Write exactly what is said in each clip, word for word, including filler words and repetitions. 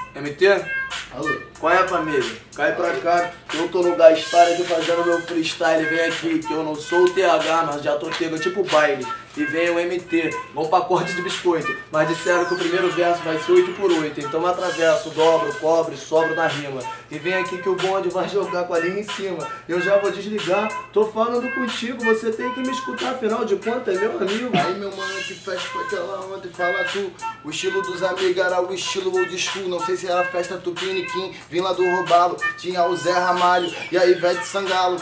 M T? Alô? Qual é a família? Cai pra cá, que eu tô no gás, para de fazendo meu freestyle, vem aqui, que eu não sou o T H, mas já tô tendo tipo baile. E vem o M T, bom pacote de biscoito, mas disseram que o primeiro verso vai ser oito por oito, então eu atravesso, dobro, cobre, sobro na rima. E vem aqui que o bonde vai jogar com a linha em cima, eu já vou desligar, tô falando contigo, você tem que me escutar, afinal de contas é meu amigo. Aí meu mano, que festa foi aquela ontem, fala tu. O estilo dos amigos era o estilo old school, não sei se era festa Tupiniquim, vim lá do Robalo, tinha o Zé Ramalho e a Ivete Sangalo.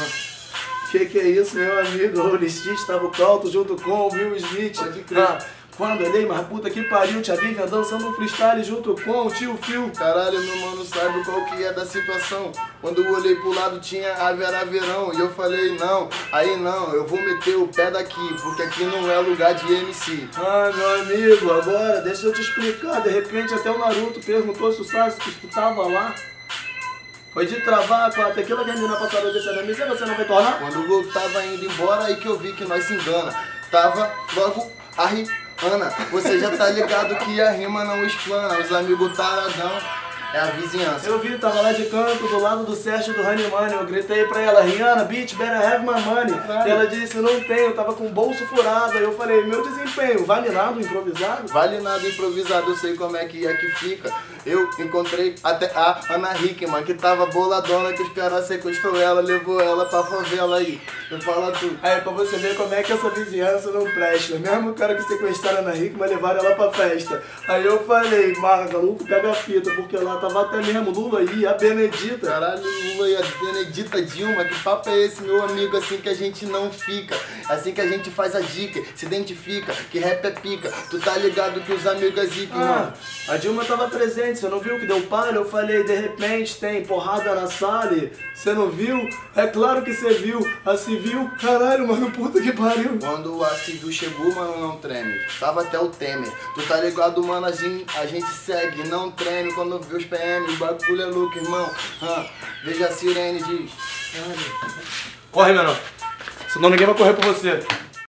Que que é isso, meu amigo? O Listich tava o Calto junto com o Will Smith. Pode crer. Ah, quando olhei, mas puta que pariu, Tia Vivian dançando um freestyle junto com o tio Phil. Caralho, meu mano, sabe qual que é da situação? Quando eu olhei pro lado tinha a Vera Verão e eu falei não, aí não, eu vou meter o pé daqui, porque aqui não é lugar de M C. Ah, meu amigo, agora deixa eu te explicar. De repente até o Naruto perguntou se o Sasuke tava lá. Foi de travar com a tequila que a menina passada desse da mesa, você não vai tornar? Quando eu tava indo embora, aí que eu vi que nós se engana. Tava logo a Rihanna. Você já tá ligado que a rima não explana. Os amigos taradão é a vizinhança. Eu vi, tava lá de canto, do lado do Sérgio do Honey Money. Eu gritei pra ela, Rihanna, bitch, better have my money. E ela disse, não tenho, tava com o bolso furado. Aí eu falei, meu desempenho, vale nada improvisado? Vale nada improvisado, eu sei como é que é que fica. Eu encontrei até a Ana Hickman, que tava boladona, que os caras sequestrou ela, levou ela pra favela aí. Me fala tudo. Aí pra você ver como é que essa vizinhança não presta. Mesmo o cara que sequestraram a Ana Hickman, levaram ela pra festa. Aí eu falei, maluco, pega a fita, porque lá tava até mesmo Lula e a Benedita. Caralho, Lula e a Benedita Dilma, que papo é esse, meu amigo? Assim que a gente não fica, assim que a gente faz a dica, se identifica, que rap é pica. Tu tá ligado que os amigos é zica, Ah, mano. a Dilma tava presente, você não viu que deu palha? Eu falei, de repente tem porrada na sala, você não viu? É claro que você viu, a civil, caralho, mano, puta que pariu. Quando a civil chegou, mano, não treme. Tava até o Temer. Tu tá ligado, mano, a gente, a gente segue, não treme. Quando vê os P M, o bagulho é louco, irmão. Ah, veja a sirene, diz. Corre, menor. Senão ninguém vai correr por você.